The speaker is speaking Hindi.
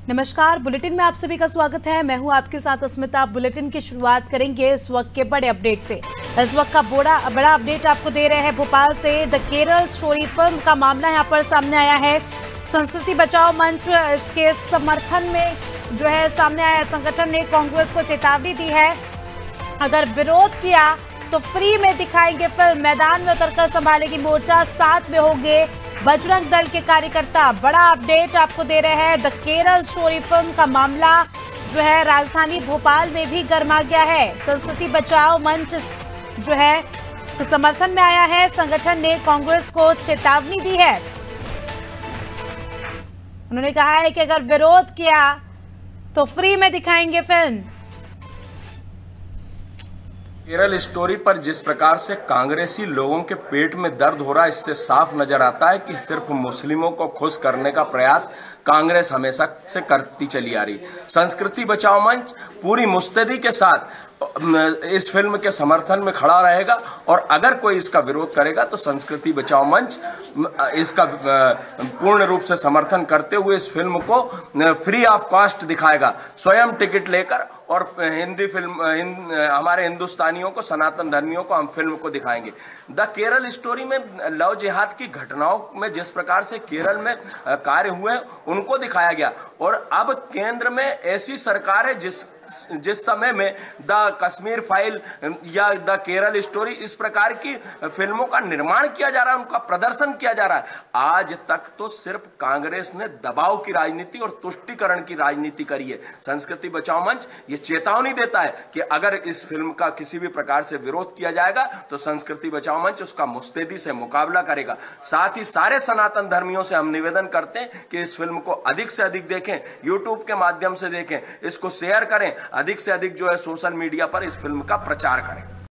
नमस्कार, बुलेटिन में आप सभी का स्वागत है। मैं हूं आपके साथ अस्मिता। बुलेटिन की शुरुआत करेंगे इस वक्त के बड़े अपडेट से। इस वक्त का बड़ा अपडेट आपको दे रहे हैं भोपाल से। द केरल स्टोरी फिल्म का मामला यहां पर सामने आया है। संस्कृति बचाओ मंच इसके समर्थन में जो है सामने आया है। संगठन ने कांग्रेस को चेतावनी दी है, अगर विरोध किया तो फ्री में दिखाएंगे फिल्म। मैदान में उतरकर संभालेगी मोर्चा, साथ में होंगे बजरंग दल के कार्यकर्ता। बड़ा अपडेट आपको दे रहे हैं। द केरल स्टोरी फिल्म का मामला जो है राजधानी भोपाल में भी गर्मा गया है। संस्कृति बचाओ मंच जो है समर्थन में आया है। संगठन ने कांग्रेस को चेतावनी दी है। उन्होंने कहा है कि अगर विरोध किया तो फ्री में दिखाएंगे फिल्म। केरल स्टोरी पर जिस प्रकार से कांग्रेसी लोगों के पेट में दर्द हो रहा है, इससे साफ नजर आता है कि सिर्फ मुस्लिमों को खुश करने का प्रयास कांग्रेस हमेशा से करती चली आ रही। संस्कृति बचाओ मंच पूरी मुस्तैदी के साथ इस फिल्म के समर्थन में खड़ा रहेगा और अगर कोई इसका विरोध करेगा तो संस्कृति बचाओ मंच इसका पूर्ण रूप से समर्थन करते हुए इस फिल्म को फ्री ऑफ कॉस्ट दिखाएगा, स्वयं टिकट लेकर। और हिंदी फिल्म हमारे हिंदुस्तानियों को, सनातन धर्मियों को हम फिल्म को दिखाएंगे। द केरल स्टोरी में लव जिहाद की घटनाओं में जिस प्रकार से केरल में कार्य हुए उनको दिखाया गया। और अब केंद्र में ऐसी सरकार है जिस समय में द कश्मीर फाइल या द केरल स्टोरी इस प्रकार की फिल्मों का निर्माण किया जा रहा है, उनका प्रदर्शन किया जा रहा है। आज तक तो सिर्फ कांग्रेस ने दबाव की राजनीति और तुष्टीकरण की राजनीति करी है। संस्कृति बचाओ मंच ये चेतावनी देता है कि अगर इस फिल्म का किसी भी प्रकार से विरोध किया जाएगा तो संस्कृति बचाओ मंच उसका मुस्तैदी से मुकाबला करेगा। साथ ही सारे सनातन धर्मियों से हम निवेदन करते हैं कि इस फिल्म को अधिक से अधिक देखें, यूट्यूब के माध्यम से देखें, इसको शेयर करें, अधिक से अधिक जो है सोशल मीडिया पर इस फिल्म का प्रचार करें।